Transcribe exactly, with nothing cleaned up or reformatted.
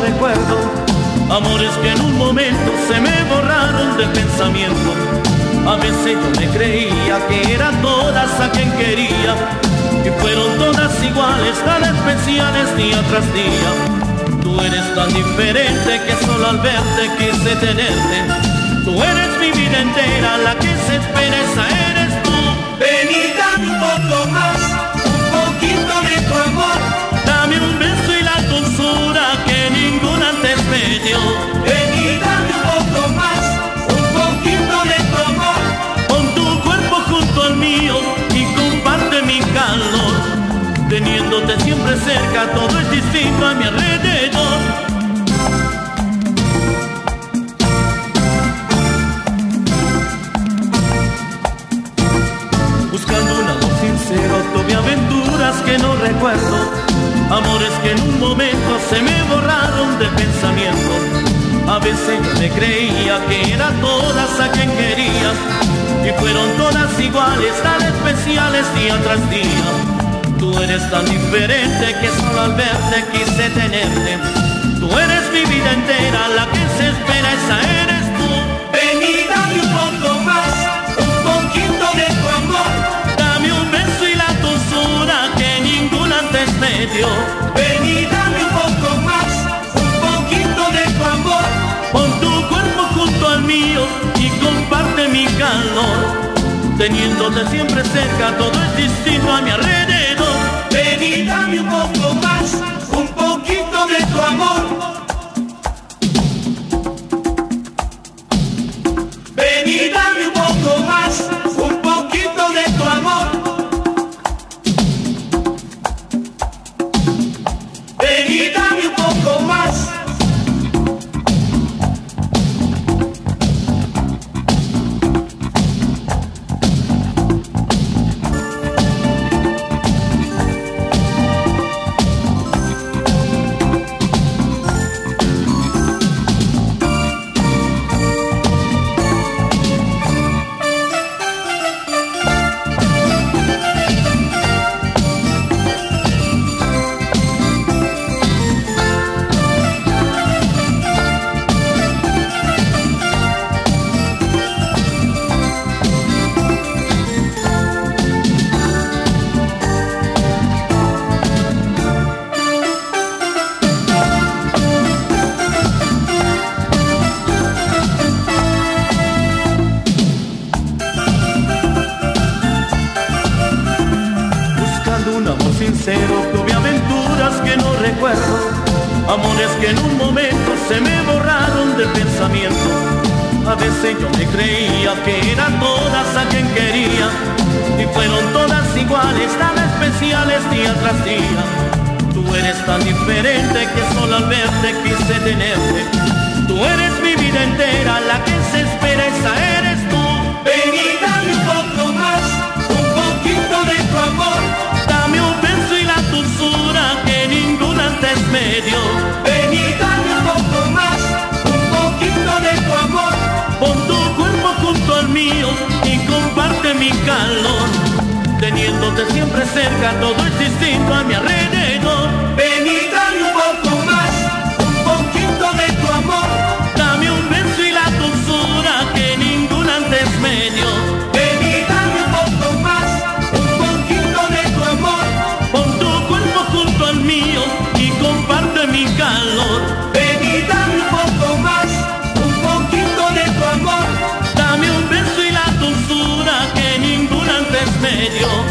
recuerdo, amores que en un momento se me borraron del pensamiento. A veces yo me creía que eran todas a quien quería, y fueron todas iguales, tan especiales día tras día. Tú eres tan diferente que solo al verte quise tenerte. Tú eres mi vida entera, la que se espera, esa eres tú. Ven y dame un poco más, un poquito de tu amor. Dame un beso y la dulzura que ninguna antes me dio. Ven y dame un poco más, un poquito de tu amor. Pon tu cuerpo junto al mío y comparte mi calor. Teniéndote siempre cerca, todo es distinto a mi alrededor. Buscando un amor sincero, tuve aventuras que no recuerdo, amores que en un momento se me borraron del pensamiento. A veces yo me creía que eran todas a quien quería, y fueron todas iguales, tan especiales día tras día. Tú eres tan diferente que solo al verte quise tenerte. Tú eres mi vida entera, la que se espera, esa eres tú. Ven y dame un poco más, un poquito de tu amor. Dame un beso y la dulzura que ninguna antes me dio. Ven y dame un poco más, un poquito de tu amor. Pon tu cuerpo junto al mío y comparte mi calor. Teniéndote siempre cerca, todo es distinto a mi alrededor. Ven y dame un poco más, un poquito de tu amor. Ven y dame un poco más, un poquito de tu amor. Ven y dame un poco más. Sincero, tuve aventuras que no recuerdo, amores que en un momento se me borraron del pensamiento. A veces yo me creía que eran todas a quien quería, y fueron todas iguales, tan especiales día tras día. Tú eres tan diferente que solo al verte quise tenerte. Tú eres mi vida entera, la que se espera, esa eres tú. Ven y dame un poco más, un poquito de tu amor. Dame un beso y la dulzura que ninguna antes me dio. Ven y dame un poco más, un poquito de tu amor. Pon tu cuerpo junto al mío y comparte mi calor. Teniéndote siempre cerca, todo es distinto a mi alrededor. Ven y dame un poco más, un poquito de tu amor. Dame un beso y la dulzura que ninguna antes me dio. Ven y dame un poco más, un poquito de tu amor. Pon tu cuerpo junto al mío y comparte mi calor. Ven y dame un poco más, un poquito de tu amor. Dame un beso y la dulzura que ninguna antes me dio.